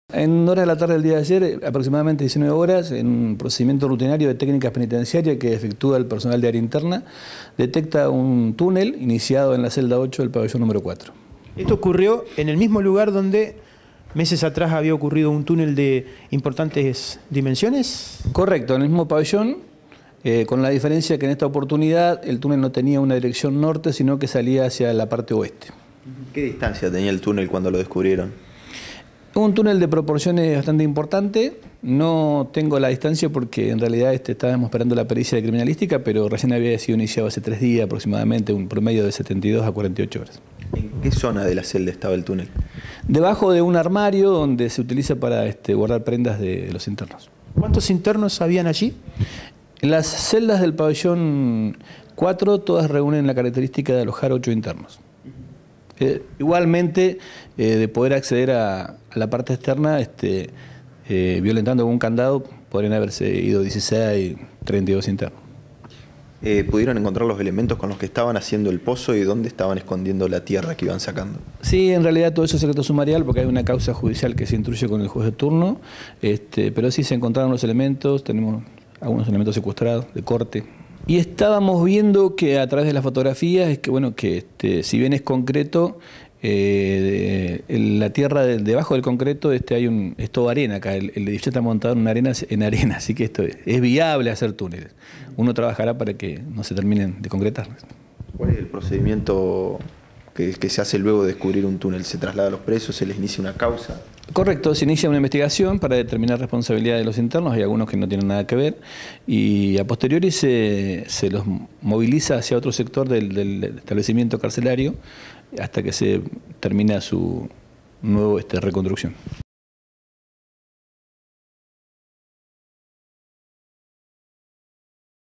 En horas de la tarde del día de ayer, aproximadamente 19 horas, en un procedimiento rutinario de técnicas penitenciarias que efectúa el personal de área interna, detecta un túnel iniciado en la celda 8 del pabellón número 4. Esto ocurrió en el mismo lugar donde meses atrás había ocurrido un túnel de importantes dimensiones. Correcto, en el mismo pabellón, con la diferencia que en esta oportunidad el túnel no tenía una dirección norte, sino que salía hacia la parte oeste. ¿Qué distancia tenía el túnel cuando lo descubrieron? Un túnel de proporciones bastante importante. No tengo la distancia porque en realidad estábamos esperando la pericia de criminalística, pero recién había sido iniciado hace 3 días aproximadamente, un promedio de 72 a 48 horas. ¿En qué zona de la celda estaba el túnel? Debajo de un armario donde se utiliza para guardar prendas de los internos. ¿Cuántos internos habían allí? Las celdas del pabellón 4 todas reúnen la característica de alojar 8 internos. Igualmente, de poder acceder a la parte externa, violentando un candado, podrían haberse ido 16, 32 internos. ¿Pudieron encontrar los elementos con los que estaban haciendo el pozo y dónde estaban escondiendo la tierra que iban sacando? Sí, en realidad todo eso es secreto sumarial porque hay una causa judicial que se instruye con el juez de turno, pero sí se encontraron los elementos, tenemos algunos elementos secuestrados de corte. Y estábamos viendo que a través de las fotografías, si bien es concreto, la tierra debajo del concreto es todo arena acá, el edificio está montado en arena, así que esto es viable hacer túneles. Uno trabajará para que no se terminen de concretar. ¿Cuál es el procedimiento que se hace luego de descubrir un túnel? ¿Se traslada a los presos? ¿Se les inicia una causa? Correcto, se inicia una investigación para determinar responsabilidad de los internos, hay algunos que no tienen nada que ver, y a posteriori se los moviliza hacia otro sector del establecimiento carcelario hasta que se termina su nueva reconstrucción.